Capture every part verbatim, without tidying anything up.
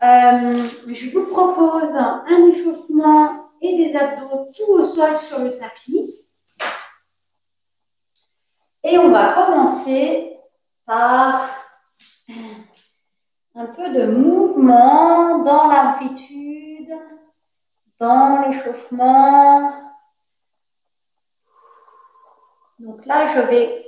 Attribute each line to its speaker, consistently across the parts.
Speaker 1: Euh, je vous propose un échauffement et des abdos tout au sol sur le tapis. Et on va commencer par un peu de mouvement dans l'amplitude, dans l'échauffement. Donc là, je vais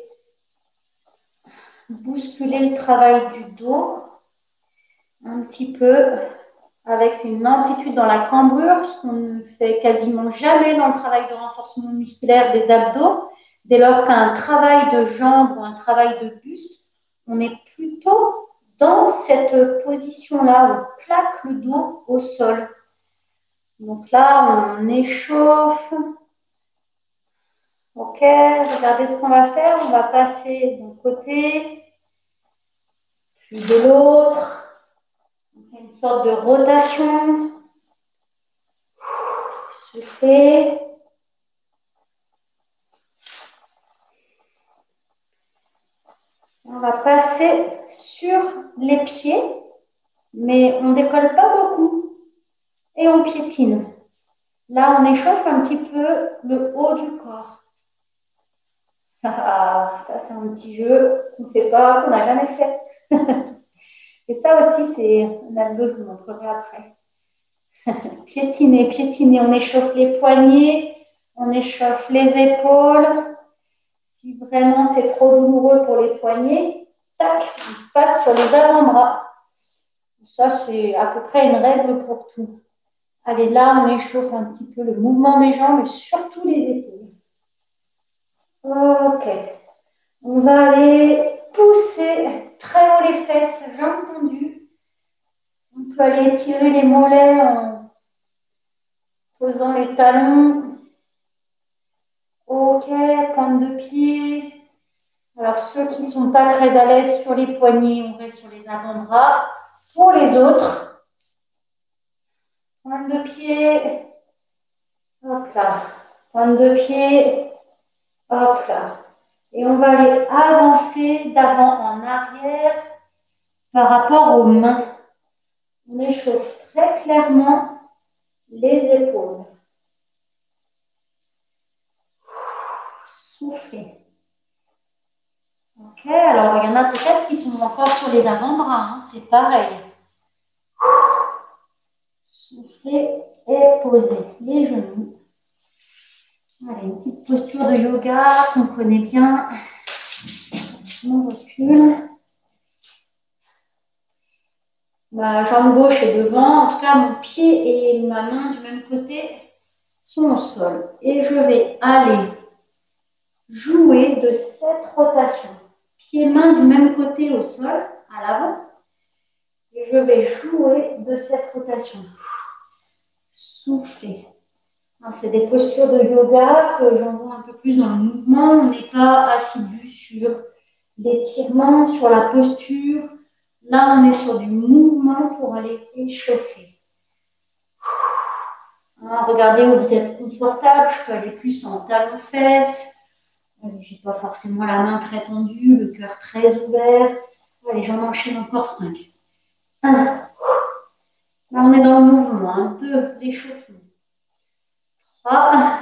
Speaker 1: bousculer le travail du dos un petit peu avec une amplitude dans la cambrure, ce qu'on ne fait quasiment jamais dans le travail de renforcement musculaire des abdos. Dès lors qu'un travail de jambes ou un travail de buste, on est plutôt dans cette position-là, où on plaque le dos au sol. Donc là, on échauffe. Ok, regardez ce qu'on va faire. On va passer d'un côté, puis de l'autre. On fait une sorte de rotation. Soufflez. On va passer sur les pieds, mais on ne décolle pas beaucoup et on piétine. Là, on échauffe un petit peu le haut du corps. Ah, ça, c'est un petit jeu qu'on ne fait pas, qu'on n'a jamais fait. Et ça aussi, c'est un abdo, je vous montrerai après. Piétiner, piétiner, on échauffe les poignets, on échauffe les épaules. Si vraiment c'est trop douloureux pour les poignets, tac, on passe sur les avant-bras. Ça, c'est à peu près une règle pour tout. Allez, là, on échauffe un petit peu le mouvement des jambes et surtout les épaules. Ok. On va aller pousser très haut les fesses, jambes tendues. On peut aller étirer les mollets en posant les talons. Ok, pointe de pied. Alors, ceux qui ne sont pas très à l'aise sur les poignets, on reste sur les avant-bras. Pour les autres, pointe de pied. Hop là. Pointe de pied. Hop là. Et on va aller avancer d'avant en arrière par rapport aux mains. On échauffe très clairement les épaules. Soufflez. Ok, alors il y en a peut-être qui sont encore sur les avant-bras, hein, c'est pareil. Soufflez et posez les genoux. Allez, une petite posture de yoga qu'on connaît bien. On recule. Ma jambe gauche est devant, en tout cas mon pied et ma main du même côté sont au sol. Et je vais aller jouer de cette rotation. Pieds-mains du même côté au sol, à l'avant. Et je vais jouer de cette rotation. Souffler. C'est des postures de yoga que j'en vois un peu plus dans le mouvement. On n'est pas assidu sur l'étirement, sur la posture. Là, on est sur du mouvement pour aller échauffer. Hein, regardez où vous êtes confortable. Je peux aller plus en talons-fesses. Je n'ai pas forcément la main très tendue, le cœur très ouvert. Allez, j'en enchaîne encore cinq. un. Là, on est dans le mouvement. deux. L'échauffement. trois.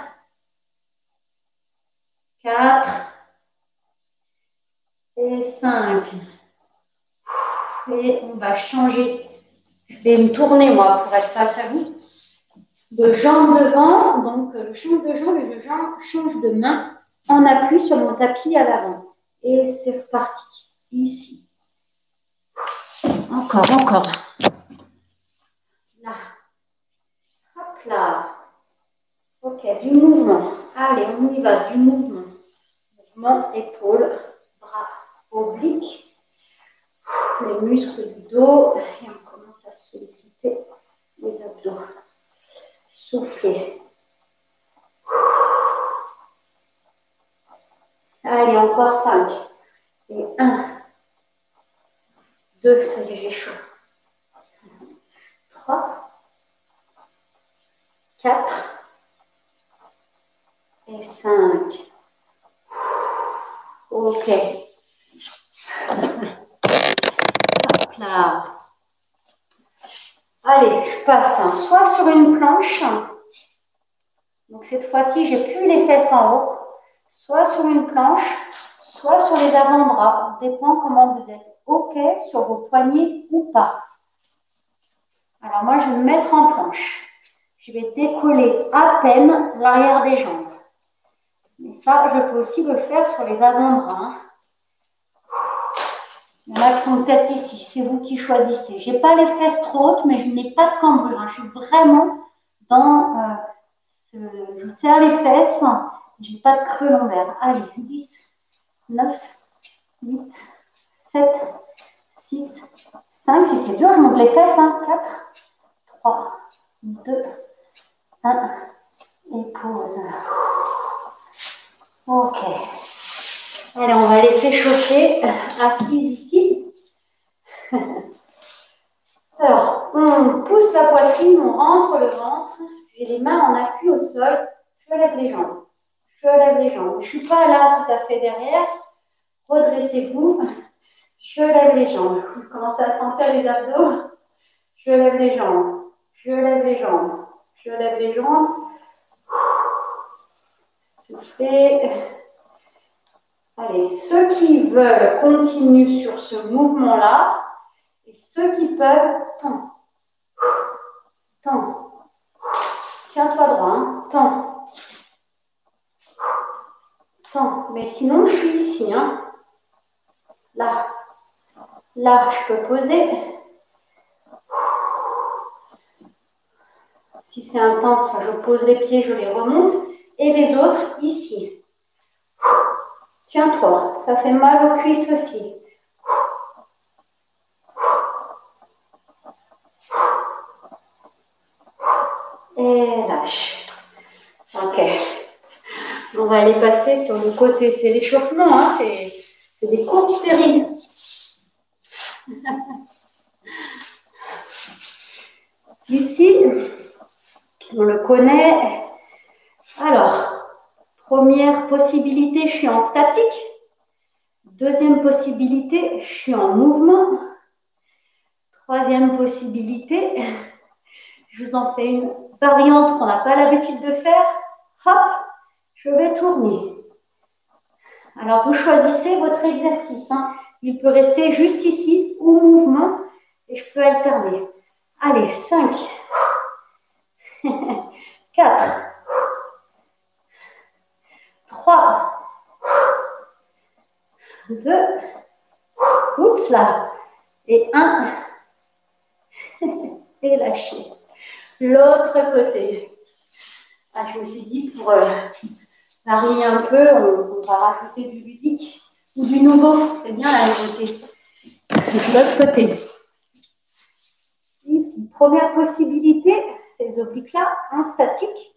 Speaker 1: quatre. Et cinq. Et on va changer. Je vais me tourner, moi, pour être face à vous. De jambe devant. Donc, je change de jambe et je change de main en appui sur mon tapis à l'avant. Et c'est reparti. Ici. Encore, encore. Là. Hop là. Ok, du mouvement. Allez, on y va, du mouvement. Mouvement, épaules, bras, obliques. Les muscles du dos. Et on commence à solliciter les abdos. Soufflez. Allez, encore cinq. Et un. deux, ça y est, j'ai chaud. trois. quatre. Et cinq. Ok. Hop là. Allez, je passe hein, soit sur une planche. Donc cette fois-ci, j'ai plus les fesses en haut. Soit sur une planche, soit sur les avant-bras. Ça dépend comment vous êtes. OK sur vos poignets ou pas. Alors moi, je vais me mettre en planche. Je vais décoller à peine l'arrière des jambes. Mais ça, je peux aussi le faire sur les avant-bras. Il y en a qui sont peut-être ici. C'est vous qui choisissez. Je n'ai pas les fesses trop hautes, mais je n'ai pas de cambrure. Hein. Je suis vraiment dans... Euh, ce... Je serre les fesses. Je n'ai pas de creux lombaire. Allez, dix, neuf, huit, sept, six, cinq. Si c'est dur, je monte les fesses. Hein. quatre, trois, deux, un. Et pause. Ok. Allez, on va laisser chauffer. Assise ici. Alors, on pousse la poitrine, on rentre le ventre. J'ai les mains en appui au sol. Je lève les jambes. Je lève les jambes. Je ne suis pas là tout à fait derrière. Redressez-vous. Je lève les jambes. Vous commencez à sentir les abdos. Je lève les jambes. Je lève les jambes. Je lève les jambes. Soufflez. Allez, ceux qui veulent continuent sur ce mouvement-là. Et ceux qui peuvent, tends. Tends. Tiens-toi droit. Hein. Tends. Tends. Mais sinon, je suis ici. Hein. Là. Là, je peux poser. Si c'est intense, je pose les pieds, je les remonte. Et les autres, ici. Tiens-toi. Ça fait mal aux cuisses aussi. Et lâche. Ok. On va aller passer sur le côté. C'est l'échauffement, hein, c'est des courtes séries. Ici, on le connaît. Alors, première possibilité, je suis en statique. Deuxième possibilité, je suis en mouvement. Troisième possibilité, je vous en fais une variante qu'on n'a pas l'habitude de faire. Hop, je vais tourner. Alors, vous choisissez votre exercice. Hein. Il peut rester juste ici ou mouvement et je peux alterner. Allez, cinq, quatre, trois, deux, oups là, et un, et lâchez. L'autre côté. Ah, je me suis dit, pour euh, varier un peu, on, on va rajouter du ludique ou du nouveau. C'est bien la nouveauté. L'autre côté. Ici, première possibilité, ces obliques-là en statique.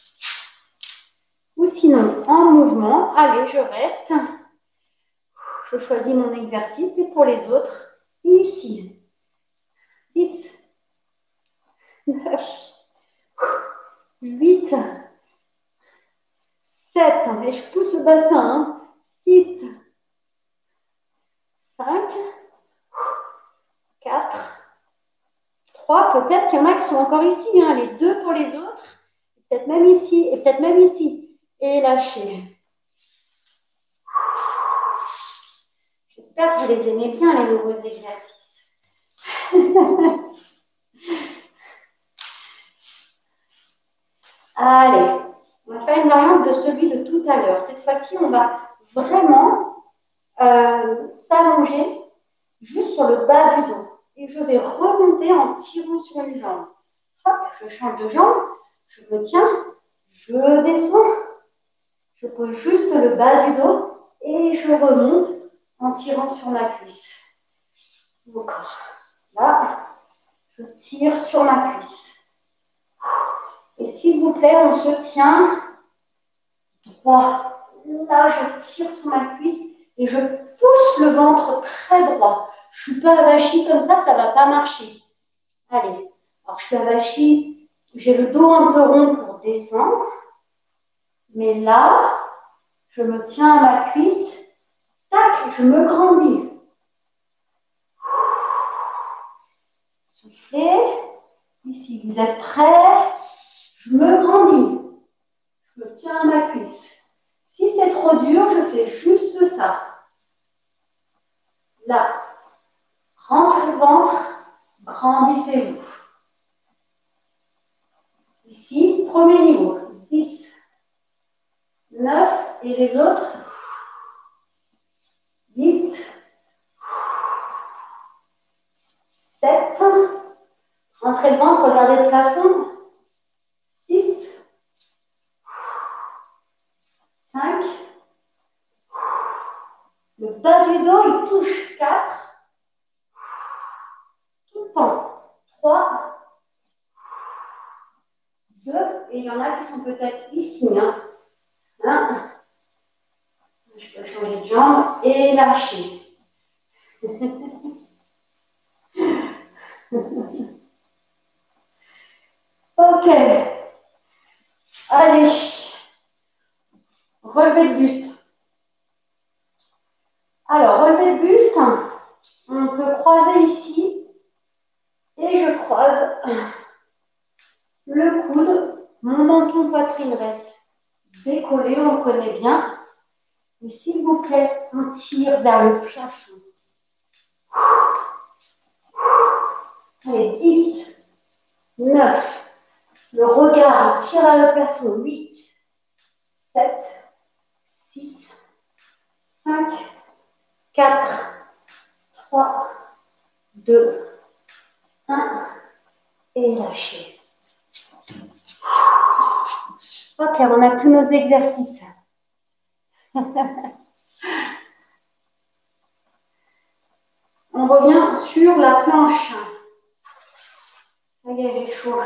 Speaker 1: Ou sinon, en mouvement. Allez, je reste. Je choisis mon exercice. Et pour les autres, ici. dix, neuf, huit, sept. Et je pousse le bassin. Hein. six, cinq, quatre, trois. Peut-être qu'il y en a qui sont encore ici. Hein. Les deux pour les autres. Peut-être même ici. Et peut-être même ici. Et lâchez. J'espère que vous les aimez bien, les nouveaux exercices. Allez, on va faire une variante de celui de tout à l'heure. Cette fois-ci, on va vraiment euh, s'allonger juste sur le bas du dos. Et je vais remonter en tirant sur une jambe. Hop, je change de jambe, je me tiens, je descends, je pose juste le bas du dos et je remonte en tirant sur ma cuisse. Encore. Là, je tire sur ma cuisse. Et s'il vous plaît, on se tient droit. Là, je tire sur ma cuisse et je pousse le ventre très droit. Je ne suis pas avachie comme ça, ça ne va pas marcher. Allez, alors je suis avachie, j'ai le dos un peu rond pour descendre. Mais là, je me tiens à ma cuisse. Tac, je me grandis. Soufflez. Ici, vous êtes prêts? Je me grandis. Je me tiens à ma cuisse. Si c'est trop dur, je fais juste ça. Là. Rentrez le ventre. Grandissez-vous. Ici, premier niveau. dix, neuf. Et les autres? huit, sept. Rentrez le ventre, regardez le plafond. six, cinq. Le bas du dos, il touche. quatre. Tout le temps. trois. deux. Et il y en a qui sont peut-être ici. Hein. un. Je peux changer de jambe et lâcher. Ok. Allez. Relevé de buste. Alors, relevé de buste, on peut croiser ici. Et je croise le coude. Mon menton poitrine reste décollé, on le connaît bien. Et s'il vous plaît, on tire vers le plafond. Allez, dix, neuf. Le regard, on tire vers le plafond. huit, sept, six, cinq, quatre, trois, deux, un. Et lâchez. Ok, on a tous nos exercices. On revient sur la planche. Ça y est, j'ai chaud.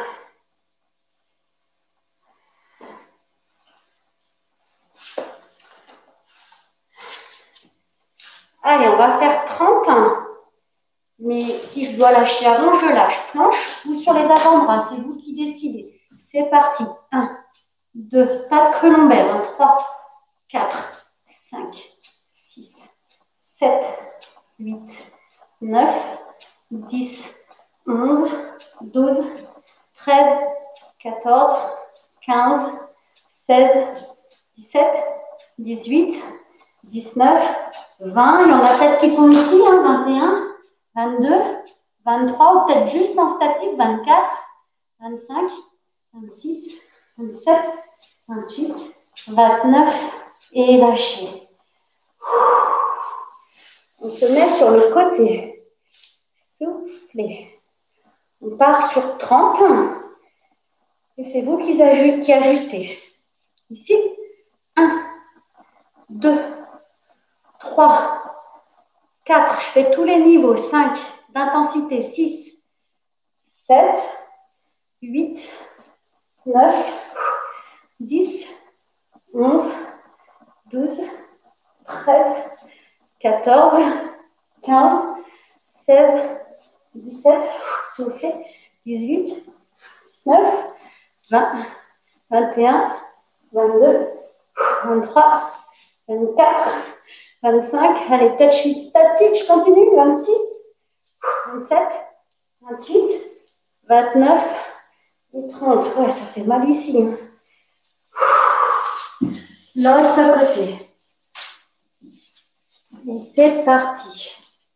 Speaker 1: Allez, on va faire trente. Mais si je dois lâcher avant, je lâche. Planche ou sur les avant-bras, c'est vous qui décidez. C'est parti. un, deux, pas de creux lombaire. Hein. trois, quatre, cinq, six, sept, huit, neuf, dix, onze, douze, treize, quatorze, quinze, seize, dix-sept, dix-huit, dix-neuf, vingt. Il y en a peut-être qui sont ici, hein, vingt et un, vingt-deux, vingt-trois, ou peut-être juste en statique, vingt-quatre, vingt-cinq, vingt-six, vingt-sept, vingt-huit, vingt-neuf, et lâchez. On se met sur le côté. Soufflez. On part sur trente. Et c'est vous qui ajustez. Ici, un, deux, trois, quatre. Je fais tous les niveaux. cinq d'intensité. six, sept, huit, neuf, dix, onze, douze, treize, quatorze, quinze, seize, dix-sept, soufflez, dix-huit, dix-neuf, vingt, vingt et un, vingt-deux, vingt-trois, vingt-quatre, vingt-cinq. Allez, peut-être je suis statique, je continue. vingt-six, vingt-sept, vingt-huit, vingt-neuf et trente. Ouais, ça fait mal ici. L'autre côté. Et c'est parti.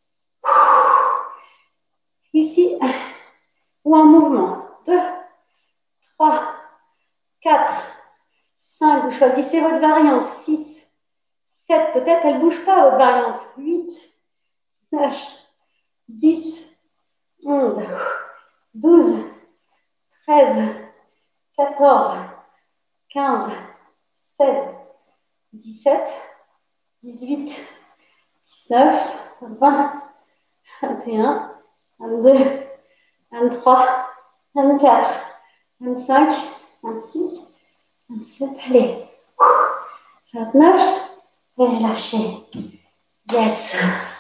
Speaker 1: Ici, ou en mouvement. deux, trois, quatre, cinq. Vous choisissez votre variante. six, sept. Peut-être elle ne bouge pas, votre variante. huit, neuf, dix, onze, douze, treize, quatorze, quinze, seize, dix-sept, dix-huit, dix-neuf, vingt, vingt et un, vingt-deux, vingt-trois, vingt-quatre, vingt-cinq, vingt-six, vingt-sept, allez, vingt-neuf, et lâchez. Yes.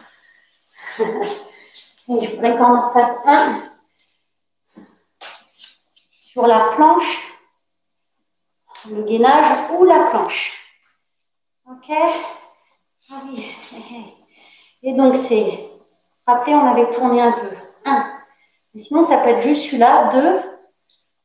Speaker 1: Et je voudrais qu'on en fasse un sur la planche, le gainage ou la planche. Ok? Allez. Et donc c'est, rappelez, on avait tourné un peu. un. Et sinon, ça peut être juste celui-là. deux.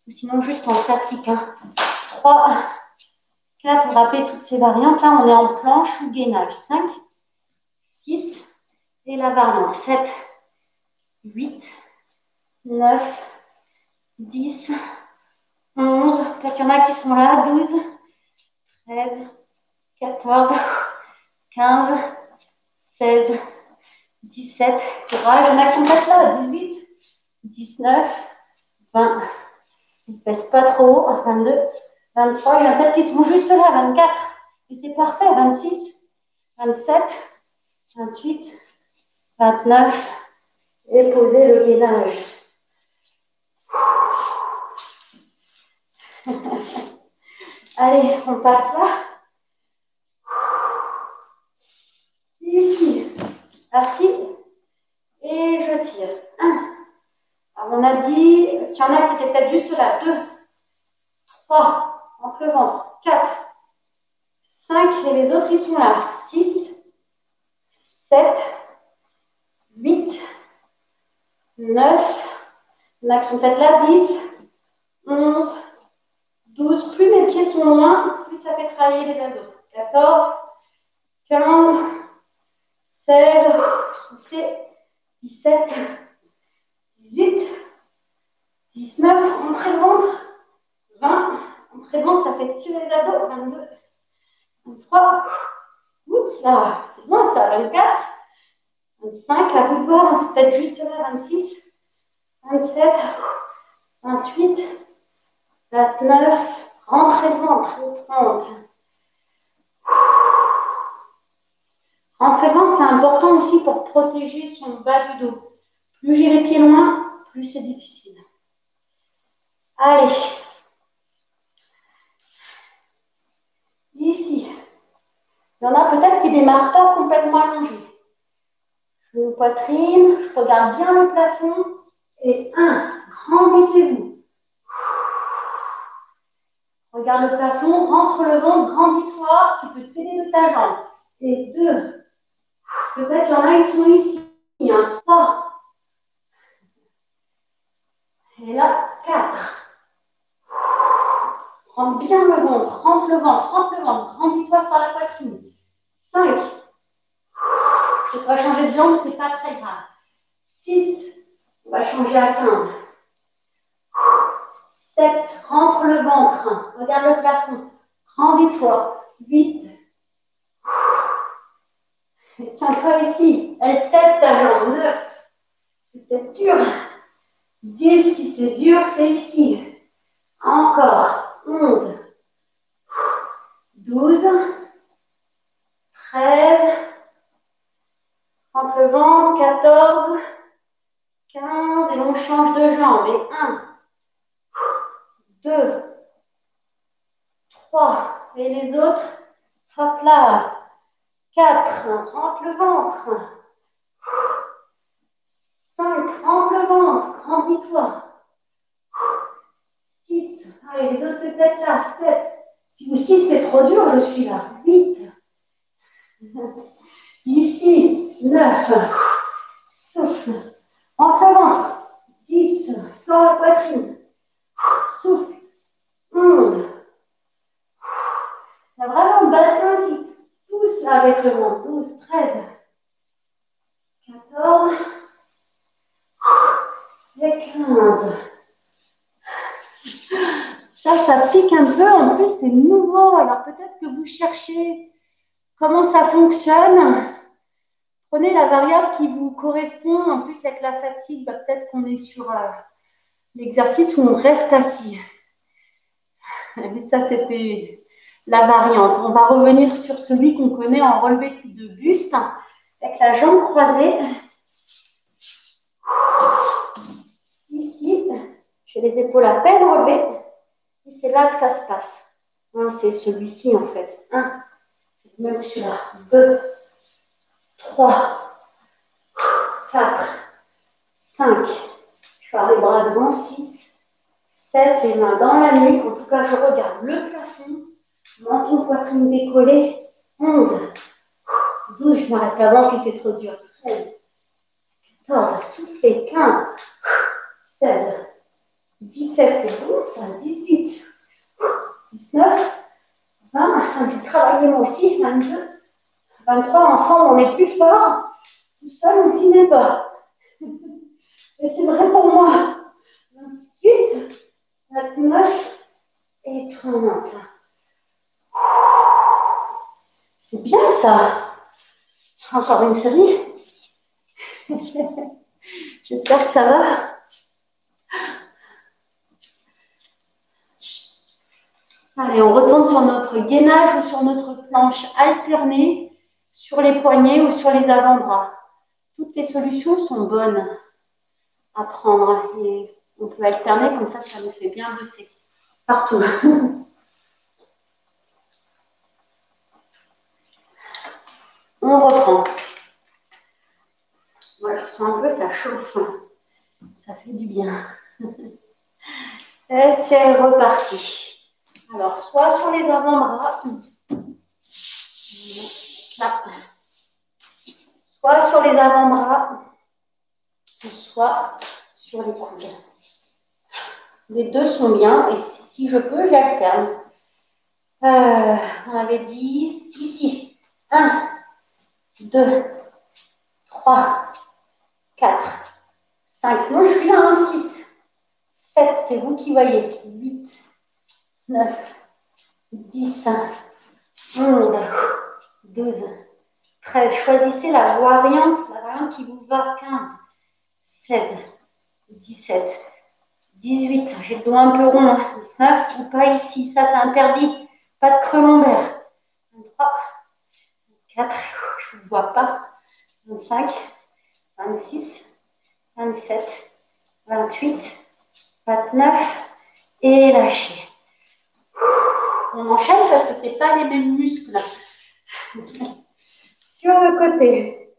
Speaker 1: ou sinon juste en statique. Hein. trois, quatre, vous rappelez toutes ces variantes. Là, on est en planche ou gainage. cinq, six, et la variante. sept, huit, neuf, dix, onze. Peut-être il y en a qui sont là. douze, treize, quatorze, quinze, seize, dix-sept. Courage. Il y en a qui sont peut-être là. dix-huit, dix-neuf, vingt. Ils ne pèsent pas trop haut. vingt-deux, vingt-trois. Il y en a peut-être qui sont juste là. vingt-quatre. Et c'est parfait. vingt-six, vingt-sept, vingt-huit, vingt-neuf. Et posez le gainage. Allez, on passe là. Ici, assis. Et je tire. un. Alors, on a dit qu'il y en a qui étaient peut-être juste là. deux, trois, entre le ventre. quatre, cinq, et les autres, ils sont là. six, sept, huit, neuf, il y en a qui sont peut-être là. dix, onze, douze. Plus mes pieds sont loin, plus ça fait travailler les abdos. quatorze, quinze, seize, soufflez. dix-sept, dix-huit, dix-neuf, rentrez le ventre. vingt, rentrez le ventre, ça fait tirer les abdos. vingt-deux, vingt-trois, oups là, c'est loin ça. vingt-quatre, vingt-cinq, à vous de voir, c'est peut-être juste là. vingt-six, vingt-sept, vingt-huit, vingt-neuf, rentrez le ventre. trente. Rentrer le ventre, c'est important aussi pour protéger son bas du dos. Plus j'ai les pieds loin, plus c'est difficile. Allez. Ici. Il y en a peut-être qui démarrent pas complètement allongés. Je me poitrine, je regarde bien le plafond. Et un, grandissez-vous. Regarde le plafond, rentre le ventre, grandis-toi. Tu peux t'aider de ta jambe. Et deux, peut-être il y en a, ils sont ici. Un, trois. Et là, quatre. Rentre bien le ventre, rentre le ventre, rentre le ventre. Grandis-toi sur la poitrine. cinq. Je ne vais pas changer de jambe, ce n'est pas très grave. six. On va changer à quinze. sept. Rentre le ventre. Regarde le plafond. Grandis-toi. huit. Tiens-toi ici. Elle tête ta jambe. neuf. C'est peut-être dur. dix. Si c'est dur, c'est ici. Encore. onze. douze. treize. Rentre le ventre. quatorze. quinze. Et on change de jambe. Et un. deux. trois. Et les autres. Hop là. quatre. Rentre le ventre. cinq. Rentre le ventre. Grandis-toi. six. Allez, les autres, c'est peut-être là. sept. Si vous six, c'est trop dur, je suis là. huit. Ici. neuf. Souffle. Rentre le ventre. dix. Sans la poitrine. Souffle. onze. Il y a vraiment le bassin qui pousse là avec le ventre. douze, treize. quatorze. Et quinze. Ça, ça pique un peu. En plus, c'est nouveau. Alors, peut-être que vous cherchez comment ça fonctionne. Prenez la variable qui vous correspond. En plus, avec la fatigue, bah, peut-être qu'on est sur euh, l'exercice où on reste assis. Mais ça, c'était la variante. On va revenir sur celui qu'on connaît en relevé de buste, avec la jambe croisée. Ici, j'ai les épaules à peine relevées. Et c'est là que ça se passe. C'est celui-ci, en fait. un. C'est le même que celui-là. deux. trois. quatre. cinq. Je pars les bras devant. six. sept. Les mains dans la nuque. En tout cas, je regarde le plafond. Menton, poitrine décollée. onze. douze. Je m'arrête avant si c'est trop dur. treize. quatorze. Soufflez. quinze. seize. dix-sept, c'est bon, ça. dix-huit, dix-neuf, vingt, ça me fait travailler moi aussi. vingt-deux, vingt-trois, ensemble, on est plus fort. Tout seul, on ne s'y met pas. Et c'est vrai pour moi. vingt-huit, vingt-neuf et trente. C'est bien ça. Encore une série. J'espère que ça va. Allez, on retourne sur notre gainage ou sur notre planche alternée, sur les poignets ou sur les avant-bras. Toutes les solutions sont bonnes à prendre et on peut alterner comme ça, ça nous fait bien bosser partout. On reprend. Moi, je sens un peu, ça chauffe. Ça fait du bien. Et c'est reparti. Alors, soit sur les avant-bras, là. Soit sur les avant-bras, soit sur les coudes. Les deux sont bien et si je peux, j'alterne. Euh, on avait dit ici. un, deux, trois, quatre, cinq. Sinon, je suis là, hein, six, sept, c'est vous qui voyez. huit, neuf, dix, onze, douze, treize. Choisissez la variante, la variante qui vous va. quinze, seize, dix-sept, dix-huit. J'ai le dos un peu rond. dix-neuf, ou pas ici. Ça, c'est interdit. Pas de creux lombaire. vingt-trois, vingt-quatre, je ne vous vois pas. vingt-cinq, vingt-six, vingt-sept, vingt-huit, vingt-neuf et lâchez. On enchaîne parce que ce n'est pas les mêmes muscles. Sur le côté.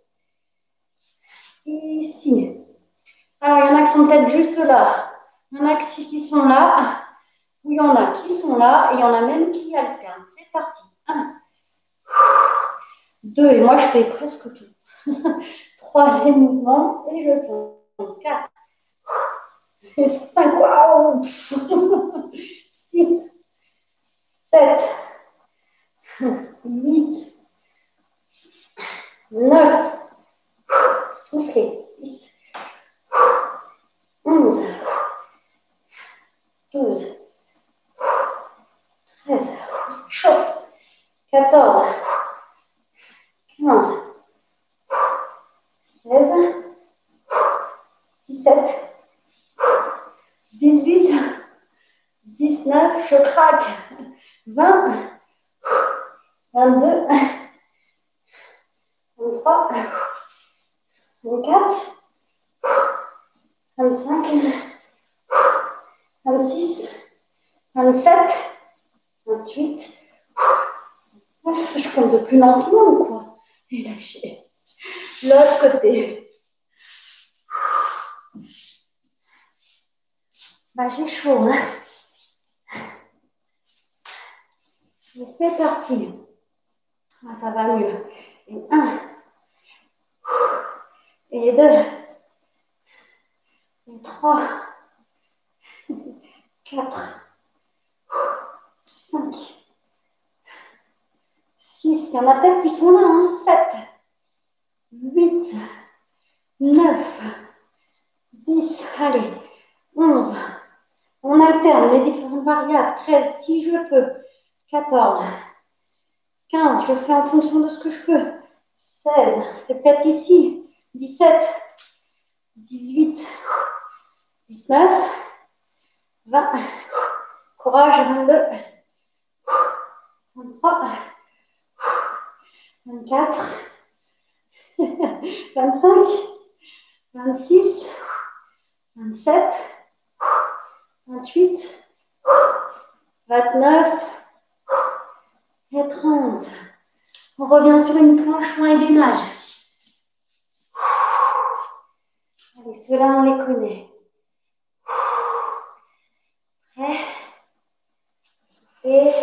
Speaker 1: Ici. Alors, il y en a qui sont peut-être juste là. Il y en a qui sont là. Ou il y en a qui sont là. Et il y en a même qui alternent. C'est parti. un, deux, et moi je fais presque tout. trois, les mouvements. Et je fais quatre. Et cinq. Waouh. six, sept, huit, neuf, soufflez, dix, onze, douze, treize, chauffe, quatorze, quinze, seize, dix-sept, dix-huit, dix-neuf, je craque, vingt, vingt-deux, vingt-trois, vingt-quatre, vingt-cinq, vingt-six, vingt-sept, vingt-huit, vingt-neuf, je compte de plus lentement ou quoi? Et lâchez. L'autre côté. Bah, j'ai chaud, hein? Et c'est parti. Ah, ça va mieux. Et un. Et deux. Et trois. Quatre. Cinq. Six. Il y en a peut-être qui sont là, hein? Sept. Huit. Neuf. Dix. Allez. Onze. On alterne les différentes variables. Treize, si je peux. Quatorze. quinze, je fais en fonction de ce que je peux. seize, c'est peut-être ici. dix-sept, dix-huit, dix-neuf, vingt. Courage, vingt-deux, vingt-trois, vingt-quatre, vingt-cinq, vingt-six, vingt-sept, vingt-huit, vingt-neuf et trente. On revient sur une planche moins gainage. Allez, ceux-là, on les connaît. Prêt? Soufflez.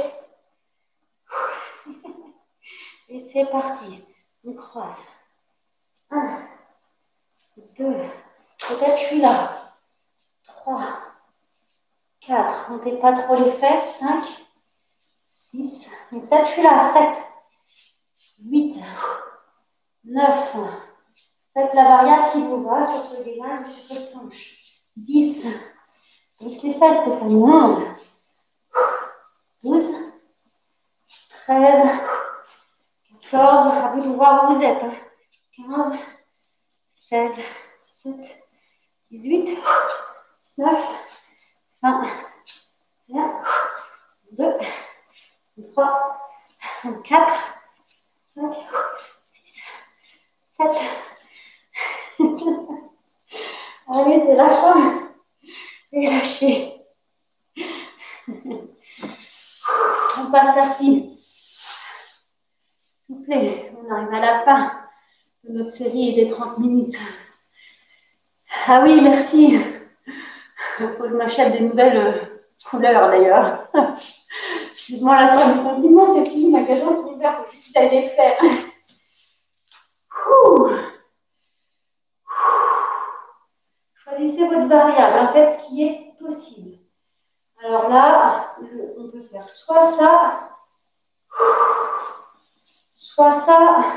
Speaker 1: Et c'est parti. On croise. Un, deux, peut-être je suis là. Trois, quatre, montez pas trop les fesses. cinq, six, mais peut-être je suis là. sept, huit, neuf. Faites la variable qui vous va sur ce gainage ou sur cette planche. dix. Glisse les fesses, Stéphanie. onze. douze. treize. quatorze. À vous de voir où vous êtes. quinze. seize. dix-sept. dix-huit. dix-neuf. vingt. vingt et un. deux. trois. quatre. cinq. six. sept. Allez, c'est lâchant. Et lâchez. On passe assis. Soufflez. On arrive à la fin de notre série des trente minutes. Ah oui, merci. Il faut que je m'achète des nouvelles euh, couleurs d'ailleurs. Dites-moi la fin du confinement, c'est fini, les magasins sont ouverts, il faut juste aller les faire. Ouh. Choisissez votre variable, en fait, ce qui est possible. Alors là, on peut faire soit ça, soit ça,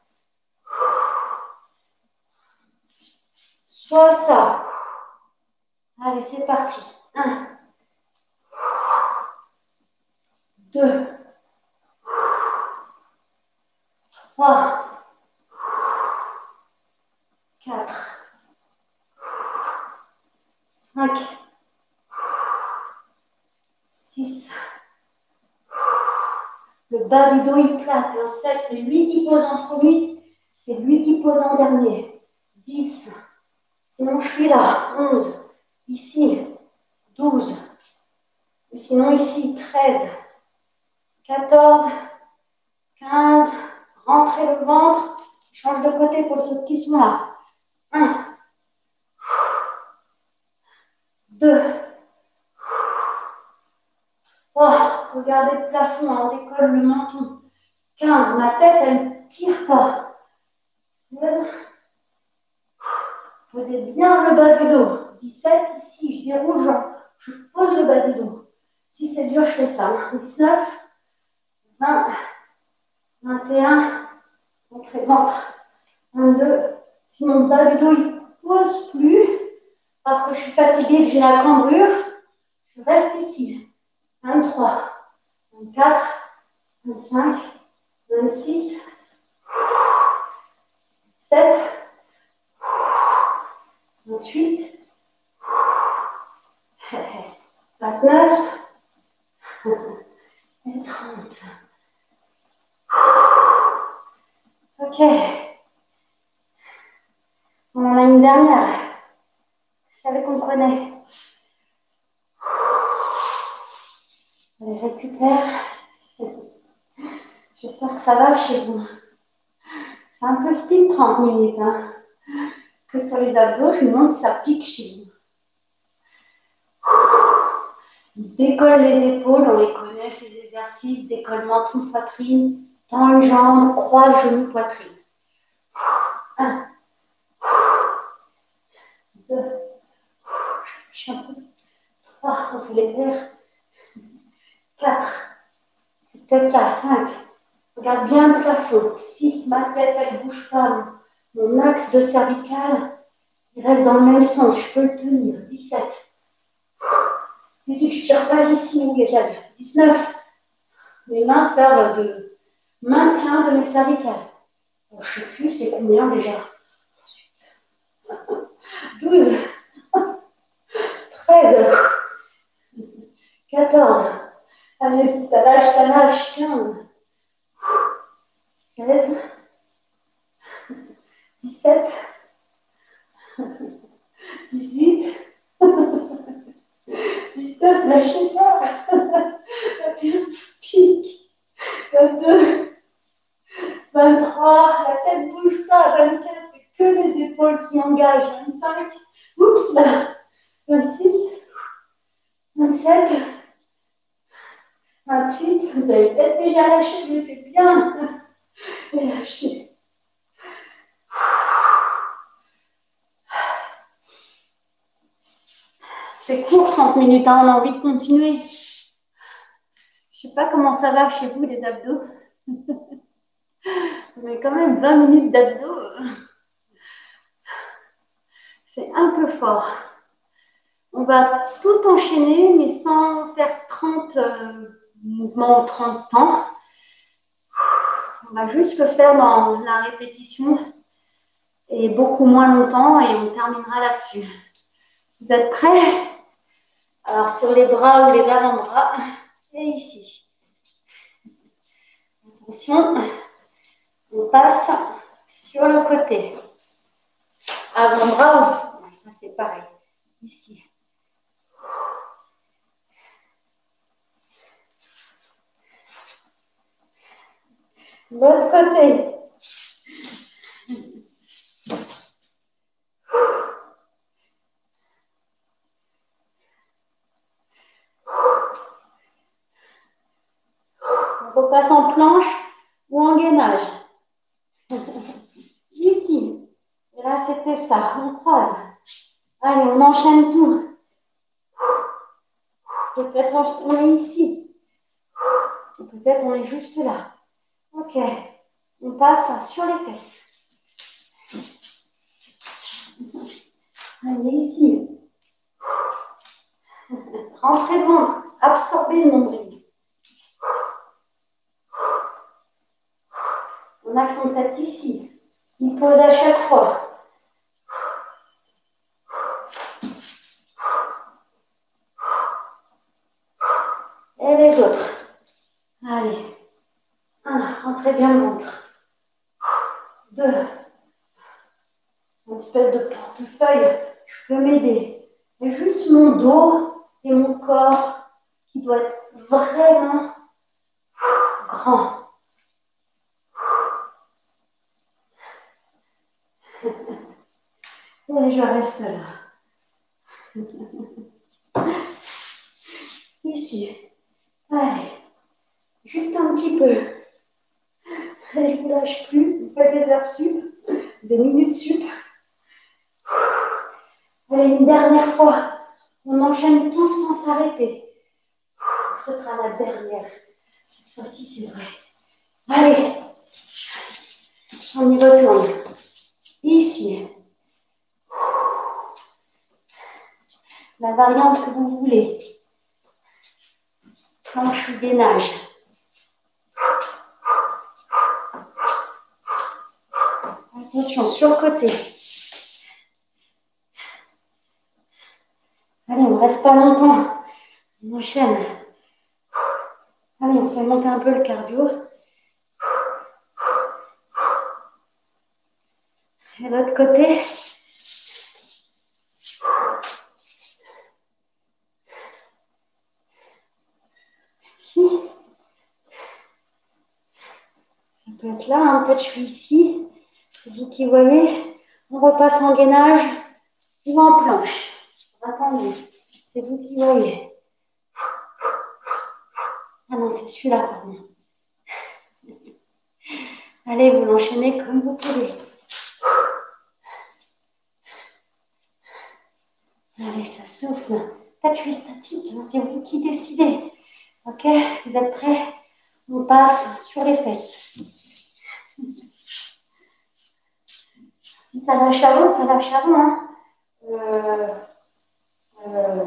Speaker 1: soit ça. Allez, c'est parti. un, deux, trois, quatre, cinq, six. Le bas du dos, il claque. Un sept, c'est lui qui pose en premier, c'est lui qui pose en dernier. dix. Sinon, je suis là. onze. Ici. douze. Ou sinon, ici. treize. quatorze. quinze. Rentrez le ventre. Change de côté pour ceux qui sont là. un. deux. trois. Regardez le plafond. On décolle le menton. quinze. Ma tête, elle ne tire pas. seize. Posez bien le bas du dos. dix-sept, ici, je déroule, je pose le bas du dos. Si c'est dur, je fais ça. dix-neuf, vingt, vingt et un, rentrez ventre. vingt-deux, si mon bas du dos il ne pose plus, parce que je suis fatiguée, que j'ai la cambrure, je reste ici. vingt-trois, vingt-quatre, vingt-cinq, vingt-six, vingt-sept, vingt-huit, vingt-neuf et trente. Ok. On en a une dernière. Celle qu'on connaît. Allez, récupère. J'espère que ça va chez vous. C'est un peu speed trente minutes. Hein. Que sur les abdos, je me demande si ça pique chez vous. Décolle les épaules, on les connaît, ces exercices. Décolle menton, poitrine, tend les jambes, croix, genou, poitrine. un, deux, trois, on fait les paires. quatre, c'est peut-être là, cinq. Regarde bien le plafond. six, ma tête, elle ne bouge pas. Mon axe de cervical, il reste dans le même sens. Je peux le tenir. dix-sept. dix-huit, je ne tire pas ici où il y a dix-neuf. Mes mains servent de maintien de mes cervicales. Bon, je ne sais plus, c'est combien déjà? douze. treize. quatorze. Allez, si ça lâche, ça lâche. quinze. seize. dix-sept. dix-huit. dix-neuf, lâchez pas. vingt et un, ça pique. vingt-deux. vingt-trois, la tête ne bouge pas. vingt-quatre, c'est que les épaules qui engagent. vingt-cinq, oups là. vingt-six, vingt-sept, vingt-huit, vous avez peut-être déjà lâché, mais c'est bien. Et lâchez. C'est court, trente minutes, hein, on a envie de continuer. Je ne sais pas comment ça va chez vous, les abdos. Mais quand même, vingt minutes d'abdos, c'est un peu fort. On va tout enchaîner, mais sans faire trente euh, mouvements ou trente temps. On va juste le faire dans la répétition et beaucoup moins longtemps et on terminera là-dessus. Vous êtes prêts? Alors sur les bras ou les avant-bras et ici. Attention, on passe sur le côté. Avant-bras, c'est pareil. Ici. L'autre côté. On repasse en planche ou en gainage. Ici. Et là, c'était ça. On croise. Allez, on enchaîne tout. Peut-être on est ici. Peut-être on est juste là. Ok. On passe sur les fesses. Allez, ici. Rentrez le ventre. Absorbez le nombril. On accentue ici. Il pose à chaque fois. Et les autres. Allez. Un, rentrez bien le ventre. Deux. Une espèce de portefeuille. Je peux m'aider. Et juste mon dos et mon corps qui doit être vraiment grand. Et je reste là. Ici. Allez. Juste un petit peu. Allez, je ne vous lâche plus. Vous faites des heures sup, des minutes sup. Allez, une dernière fois. On enchaîne tous sans s'arrêter. Ce sera la dernière. Cette fois-ci, c'est vrai. Allez. On y retourne. Ici. La variante que vous voulez. Planche ou gainage. Attention, sur le côté. Allez, on ne reste pas longtemps. On enchaîne. Allez, on fait monter un peu le cardio. Et l'autre côté. Ici. Ça peut être là, hein. Peut-être je suis ici. C'est vous qui voyez. On repasse en gainage ou en planche. Attendez, c'est vous qui voyez. Ah non, c'est celui-là, pardon. Allez, vous l'enchaînez comme vous pouvez. Allez, ça souffle. Pas de statique, hein, c'est vous qui décidez. Ok, vous êtes prêts? On passe sur les fesses. Si ça lâche avant, ça lâche avant. Hein. Euh, euh,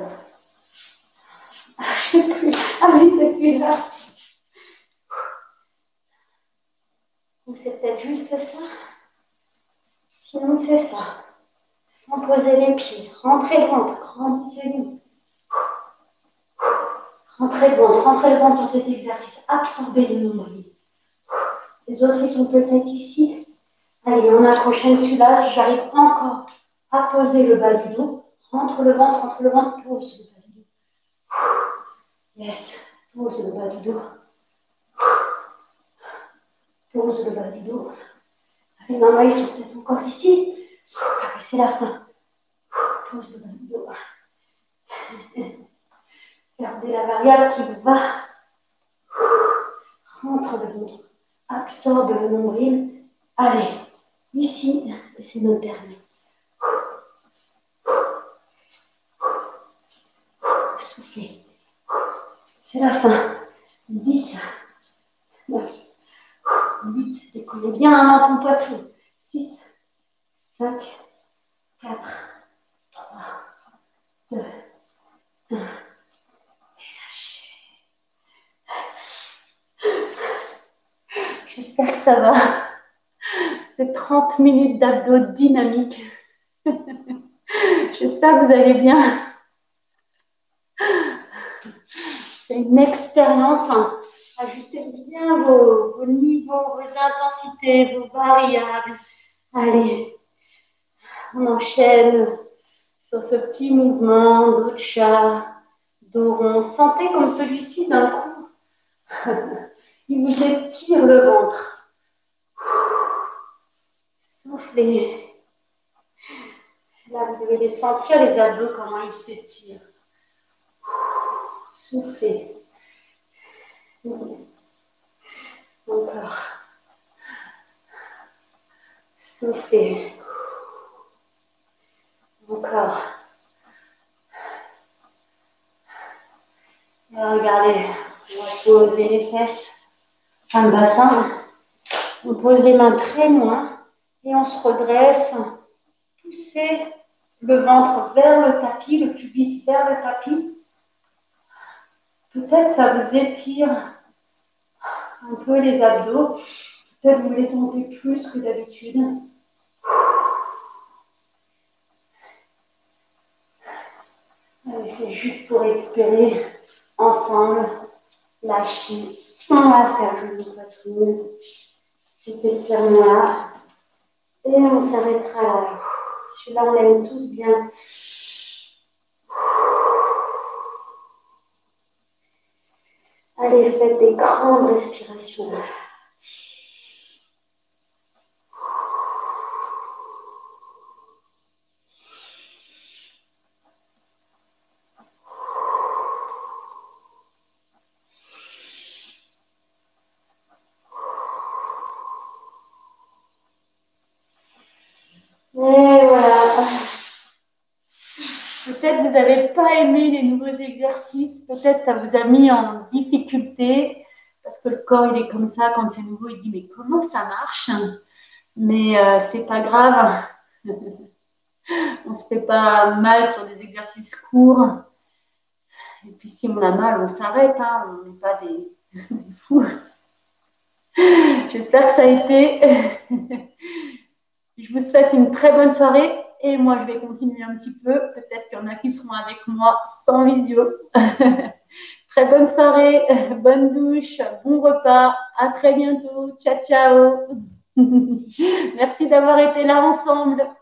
Speaker 1: je sais plus. Ah oui, c'est celui-là. Ou c'est peut-être juste ça. Sinon, c'est ça. Sans poser les pieds. Rentrez le ventre, grandissez-vous. Rentrez le ventre, rentrez le ventre sur cet exercice. Absorbez le nombril. Les autres, ils sont peut-être ici. Allez, on accroche celui-là. Si j'arrive encore à poser le bas du dos, rentre le ventre, rentre le ventre, pose le bas du dos. Yes, pose le bas du dos. Pose le bas du dos. Les mains, ils sont peut-être encore ici. Allez, c'est la fin. Pose le bas du dos. Gardez la variable qui vous va. Rentre le ventre. Absorbe le nombril. Allez, ici, et c'est notre dernier. C'est la fin. dix, neuf, huit, décollez bien avant ton poitrine. six, cinq, quatre, trois, deux, un. J'espère que ça va. C'était trente minutes d'abdos dynamiques. J'espère que vous allez bien. C'est une expérience. Hein. Ajustez bien vos, vos niveaux, vos intensités, vos variables. Allez, on enchaîne sur ce petit mouvement dos de chat, dos rond. Sentez comme celui-ci d'un coup. Il vous étire le ventre. Soufflez. Là, vous allez sentir les abdos, comment ils s'étirent. Soufflez. Encore. Soufflez. Encore. Et regardez, on va poser les fesses dans le bassin. On pose les mains très loin et on se redresse. Poussez le ventre vers le tapis, le pubis vers le tapis. Peut-être ça vous étire un peu les abdos. Peut-être vous les sentez plus que d'habitude. C'est juste pour récupérer ensemble. Lâchez. On va faire genou poitrine. Cet étirement-là. Et on s'arrêtera là. Celui-là, on l'aime tous bien. Allez, faites des grandes respirations. Et voilà. Peut-être vous n'avez pas aimé les nouveaux exercices, peut-être ça vous a mis en difficulté, parce que le corps, il est comme ça, quand c'est nouveau, il dit « mais comment ça marche ?» Mais euh, c'est pas grave. On ne se fait pas mal sur des exercices courts. Et puis si on a mal, on s'arrête, hein, on n'est pas des, des fous. J'espère que ça a été. Je vous souhaite une très bonne soirée. Et moi, je vais continuer un petit peu. Peut-être qu'il y en a qui seront avec moi sans visio. Très bonne soirée, bonne douche, bon repas. À très bientôt. Ciao, ciao. Merci d'avoir été là ensemble.